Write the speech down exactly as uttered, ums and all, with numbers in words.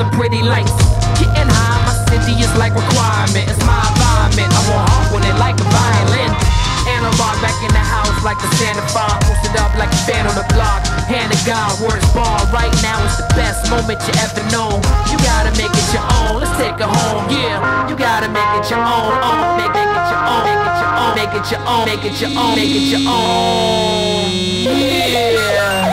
them pretty lights. Getting high, my city is like requirement. It's my environment, I won't hop on it like a violin. Analog back in the house like the Santa Five. Posted up like a fan on the block. Hand to God, words bar. Right now is the best moment you ever know. You gotta make it your own, let's take it home, yeah. You gotta make it your own, own. Make, make it your own, make it your own, make it your own, make it your own, make it your own, yeah.